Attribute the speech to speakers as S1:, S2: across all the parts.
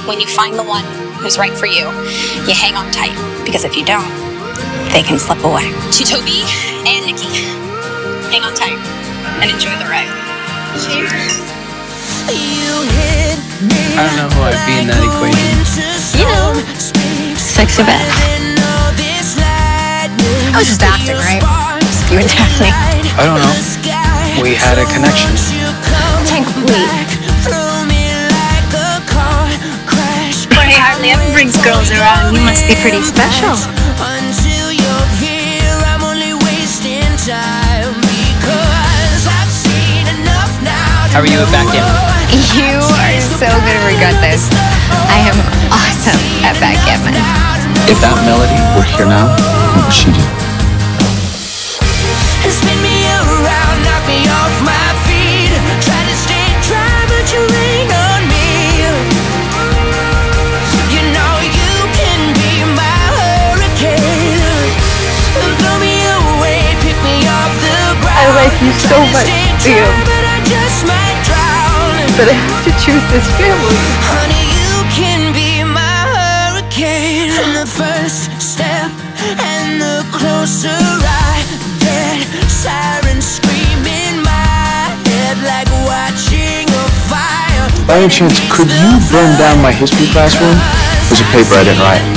S1: when you find the one who's right for you, you hang on tight, because if you don't, they can slip away. To Toby and Nikki, hang on tight and enjoy the ride. Cheers.
S2: I don't know who I'd be in that equation.
S1: You know, sexy Beth. I was just acting, right? You and Daphne.
S2: I don't know. We had a connection.
S1: Tank, wait. Boy, he hardly ever brings girls around. You must be pretty special.
S2: How are you at backgammon?
S1: You are so gonna regret this. I am awesome at backgammon.
S2: If that melody were here now, what would she do?
S3: Spin me around, knock me off my feet. Try to stay dry, but you rain on me. You know you can be my hurricane. Blow me away, pick me off the ground.
S4: I like you so much, Liam. But I have to choose this family.
S3: Honey, you can be my hurricane. From the first step and the closer I get, sirens scream in my head like watching a fire.
S5: By any chance, could you burn down my history classroom? There's a paper I didn't write.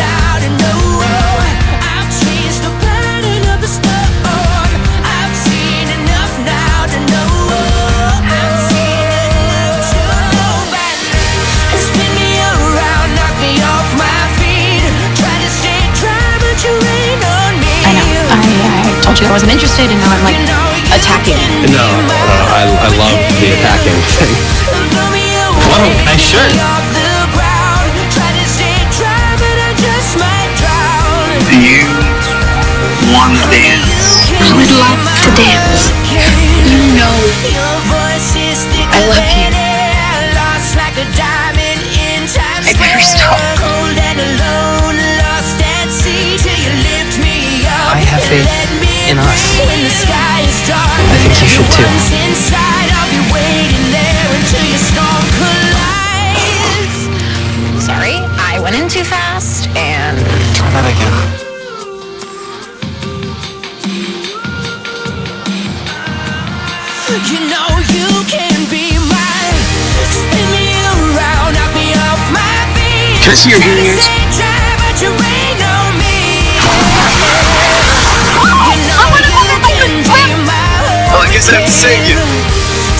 S1: I told you I wasn't interested, and now I'm like attacking.
S2: No, I love the attacking thing. Whoa, nice shirt.
S6: Do you want to dance?
S1: I would love to dance. You know I love you. I'd never stop.
S2: I have faith in us. I think you should too.
S1: Sorry, I went in too fast, and...
S2: Try that again.
S3: You know you can be mine. Spin me around, knock me off my feet.
S5: Can I see your hearing aids?
S6: Well, I guess I have to save you.